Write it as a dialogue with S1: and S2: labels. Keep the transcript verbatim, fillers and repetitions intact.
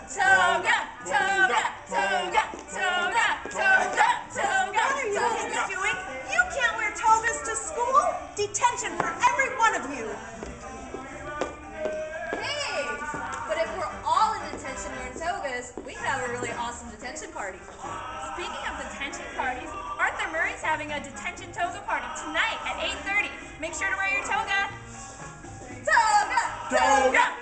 S1: Toga, toga, toga, toga, toga, toga.
S2: What are you kids doing? You can't wear togas to school. Detention for every one of you.
S1: Hey, but if we're all in detention wearing togas, we can have a really awesome detention party.
S3: Speaking of detention parties, Arthur Murray's having a detention toga party tonight at eight thirty. Make sure to wear your toga.
S1: Toga, toga.